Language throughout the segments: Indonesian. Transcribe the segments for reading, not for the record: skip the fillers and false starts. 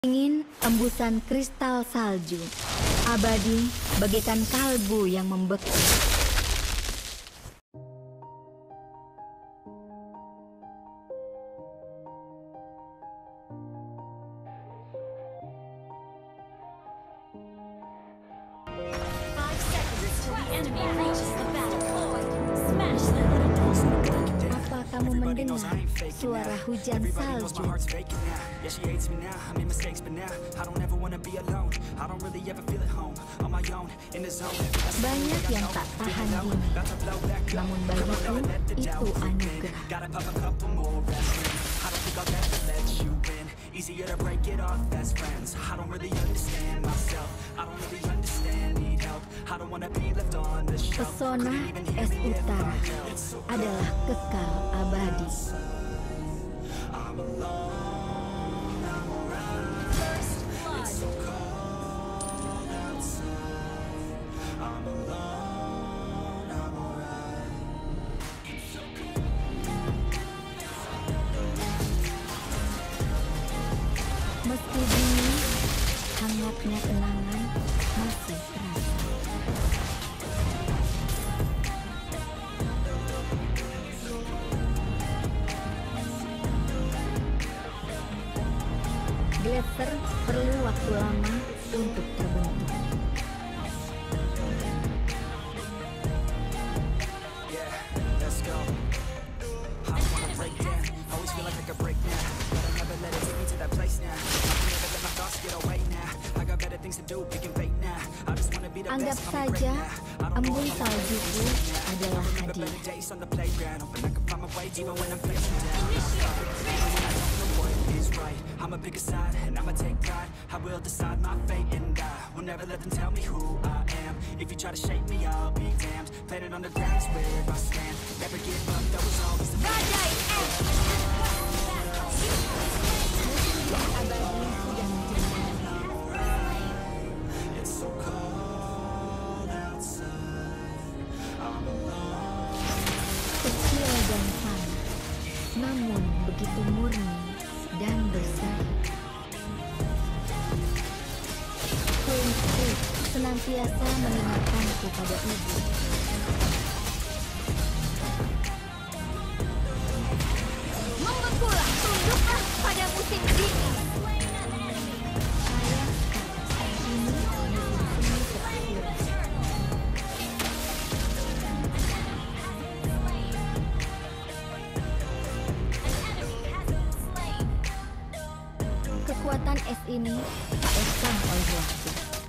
Ingin embusan kristal salju, abadi bagaikan kalbu yang membeku. Apa kamu mendengar suara hujan salju? Banyak yang tak tahan dingin, namun bagiku itu anugerah. Easier to break it off best friends. I don't really understand myself. I don't really understand, need help. I don't wanna be left on the shelf. Pesona es utara adalah kekal abadi. I'm alone, I'm alright. It's so cold outside. I'm alone, I'm alright. It's so cold. Meski dingin, hangatnya kenangan masih terasa. Glitter perlu waktu lama untuk terbentuk. Anggap saja embun saljuku adalah hadiah. I'ma pick a side and I'ma take pride. I will decide my fate and I will never let them tell me who I am. If you try to shake me, I'll be damned. Planet on the ground is where I stand. Never give up, that was always the plan. It's so cold outside. I'm alone. Kecil dan panas, namun begitu murni dan bersih. Kuingku senantiasa mengingatkanku pada ibu. Membekulah, tunduklah pada musim dingin. Kekuatan es ini tak lekang oleh waktu.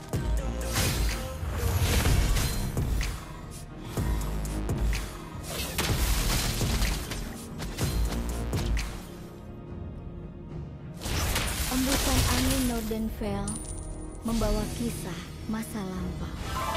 Embusan angin Nordenfell membawa kisah masa lampau.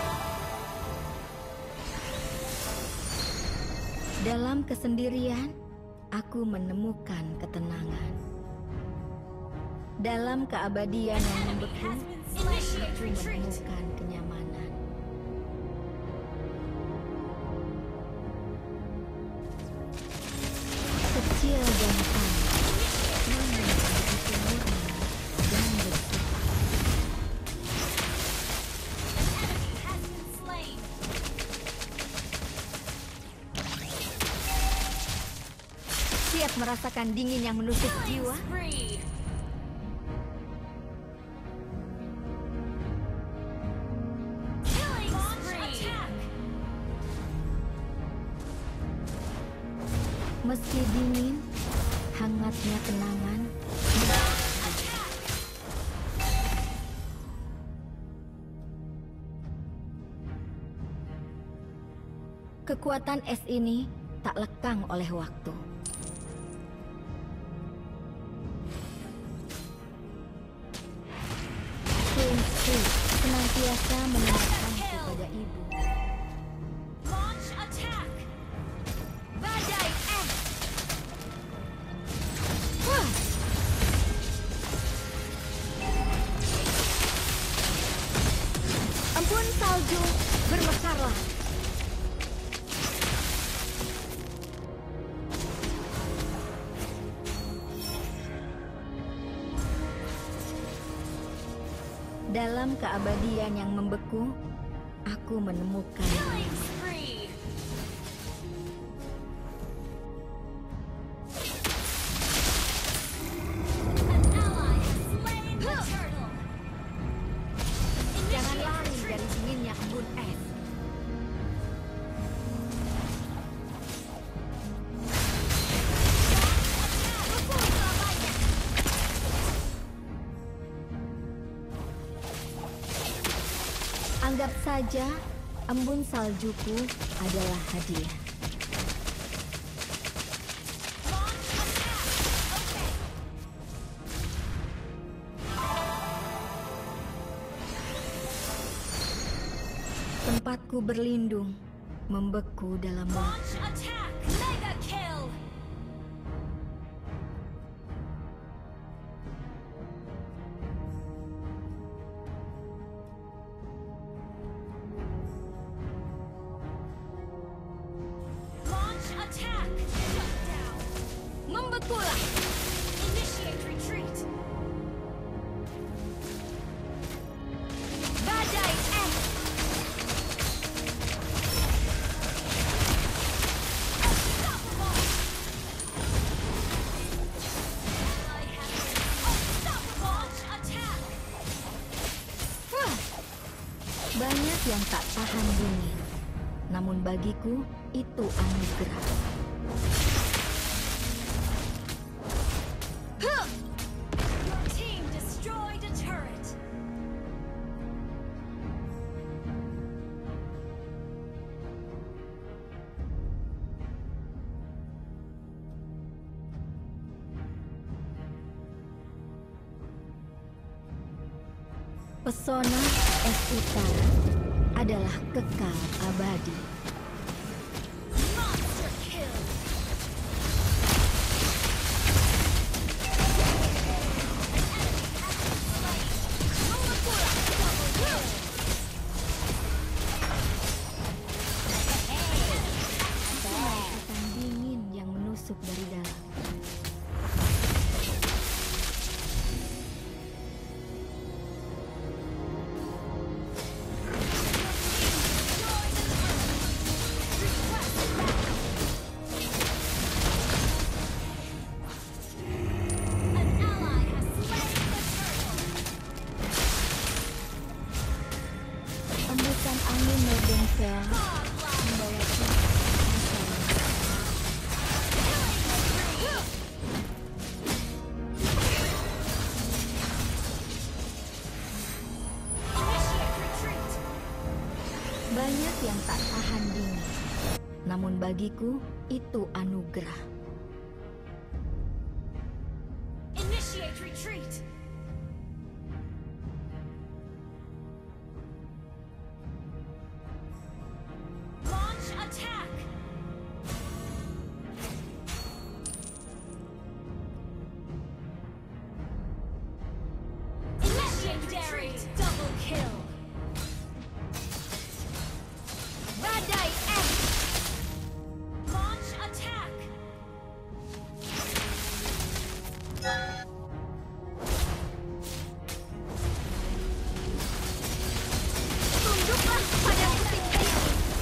Dalam kesendirian, aku menemukan ketenangan. Dalam keabadian yang membeku, aku menemukan kenyamanan. Kecil dan panas, namun begitu murni dan bersih. Siap merasakan dingin yang menusuk jiwa? Meski dingin, hangatnya kenangan. Kekuatan es ini tak lekang oleh waktu. Kuingku senantiasa mengingatkanku pada ibu. Embun salju, bermekarlah. Dalam keabadian yang membeku, aku menemukan jangan lari dari dinginnya embun es. Anggap saja embun saljuku adalah hadiah. Tempatku berlindung, membeku dalam waktu. Membekulah. Initiate retreat. Badai es. Banyak yang tak tahan dingin, namun bagiku itu anugerah. Pesona es utara adalah kekal abadi. Monster kill. Kekuatan dingin yang menusuk dari dalam. Embusan angin merdengkel membawa banyak yang tak tahan dingin, namun bagiku itu anugerah. Initiate retreat. Attack! Legendary double kill! Badai X! Launch attack! Tunduklah pada musik ini!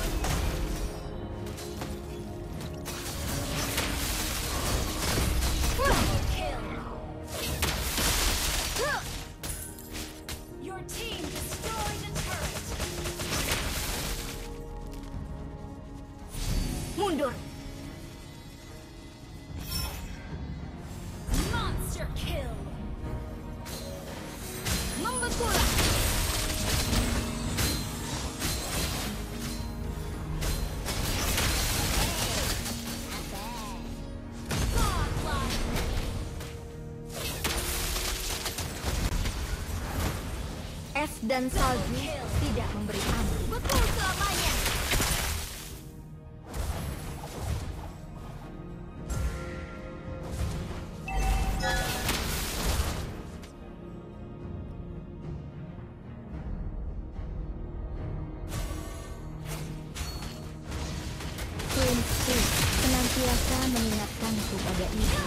Mundur. Monster kill. Membekulah. Es dan salju tidak memberi ampun. Betul selamanya. Senantiasa mengingatkanku pada itu.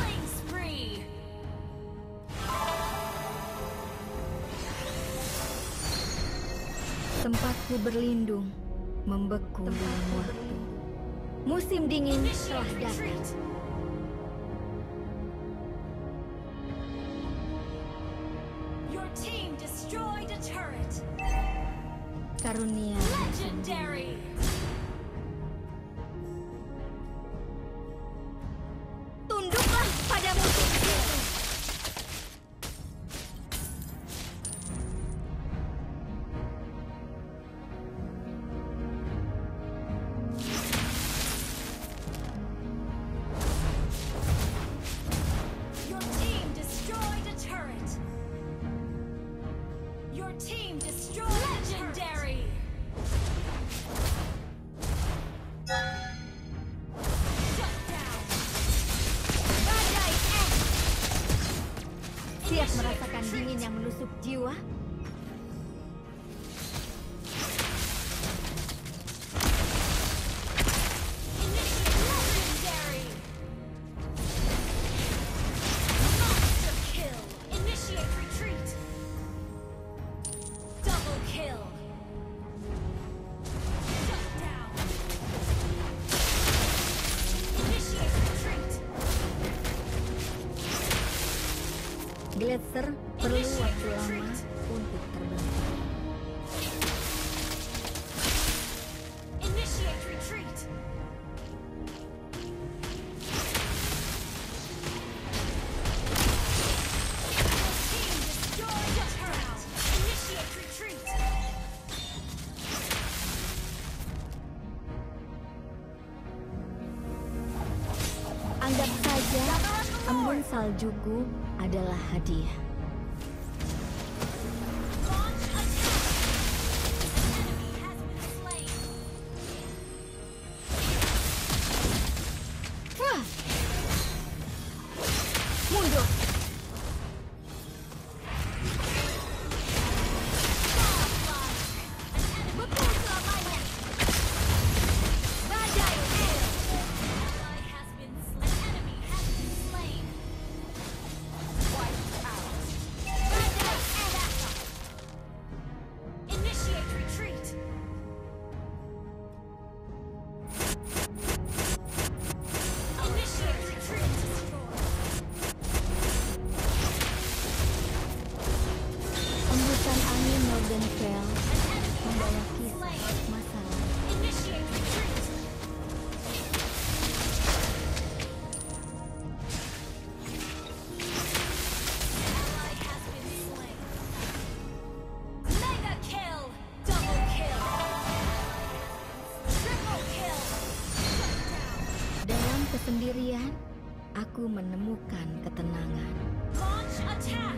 Tempatku berlindung, membeku dalam waktu. Musim dingin telah datang. Your team destroyed a turret. Karunia. Legendary. Tunduklah pada musuh. Your team destroyed a turret. Your team destroyed legendary. Shut down. Badai es. Siap merasakan dingin yang menusuk jiwa? Legendary. Monster kill. Initiate retreat. Double kill. Shut down. Initiate retreat. Gletser perlu waktu lama untuk terbentuk. Initiate retreat. Your team destroyed a turret. Initiate retreat. Anggap saja embun saljuku adalah hadiah. Launch attack. Enemy has been slain. Wah! Mundur! Betul selamanya. Badai es! Ally has been slain. Enemy has been slain. Wiped out. Badai es! Initiate retreat. Initiate retreat. Embusan angin Nordenfell membawa kisah Slain. masa lalu. Initiate retreat. Ally has been slain. Mega kill. Double kill. Triple kill. Shut down. Dalam kesendirian, aku menemukan ketenangan. Launch attack.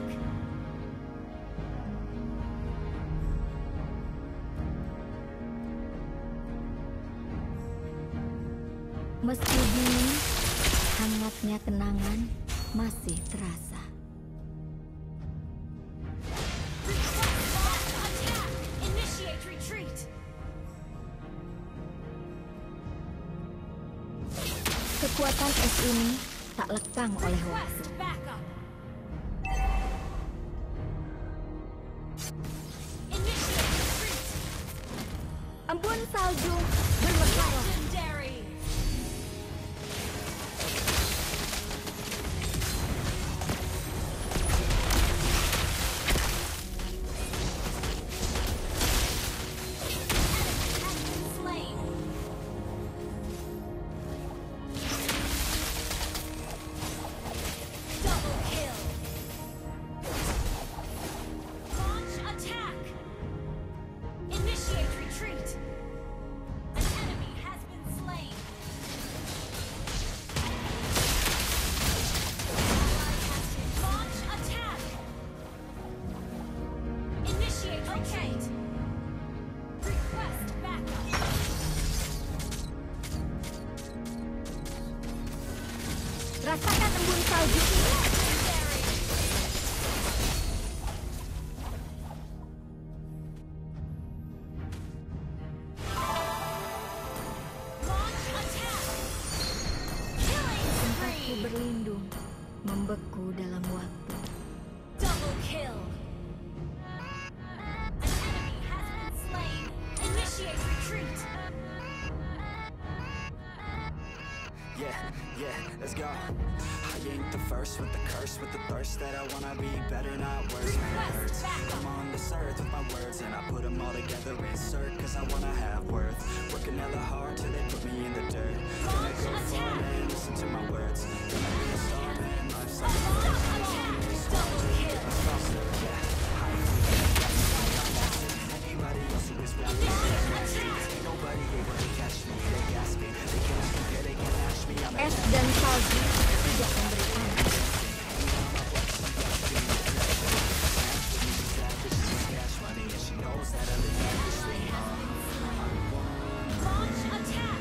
Meski dingin, hangatnya kenangan masih terasa. Launch attack. Initiate retreat. Kekuatan es ini tak lekang oleh waktu. Request backup. Initiate retreat. Embun salju bermekaroh. Legendary. Enemy has been slain. Double kill. Launch attack. Initiate retreat. An enemy has been slain. Ally has been launch attack. Initiate retreat. Request backup. Rasakan embun salju ini. Legendary. Launch attack. Killing Tempatku spree. berlindung, membeku dalam waktu. Double kill. An enemy has been slain. Yeah, let's go. I ain't the first with the curse, with the thirst that I wanna be better, not worse. Man, it hurts. I'm on this earth with my words, and I put them all together, insert, cause I wanna have worth. Working hella hard till they put me in the dirt. Gonna go far, man, listen to my words. Gonna be a star, man, life's like a bird. Anybody else who is with me, ain't nobody able to catch me. They gas me, they can't compare, they can't match me. I'm Es dan salju tidak memberikan. Launch attack.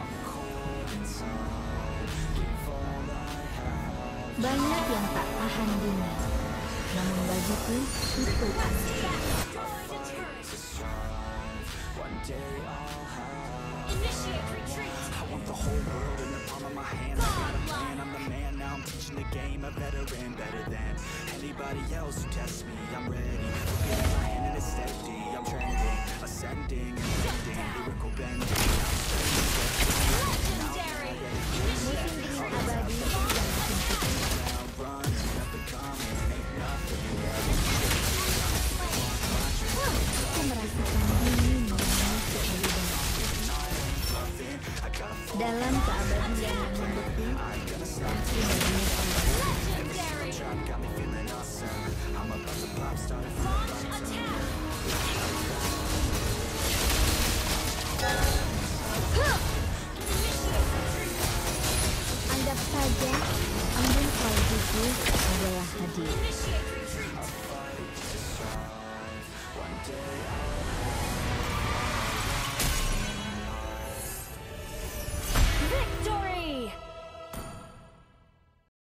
Banyak yang tak tahan dingin, namun bagiku itu Destroy the turret. one day I'll have. Initiate retreat. I want the whole world in the palm of my hand. I got a plan, I'm the man, now I'm teaching the game. A veteran, better than anybody else who tests me. I'm ready, look at my hand and it's steady. I'm trending, ascending, ascending, lyrical bending. Legendary. Initiate retreat. Running up and coming, ain't nothing. aku merasakan dingin menusuk di dalam. Dalam keabadian yang membeku, aku baginya kembali. Legendary. Got me feeling awesome. I'm about to pop, starting from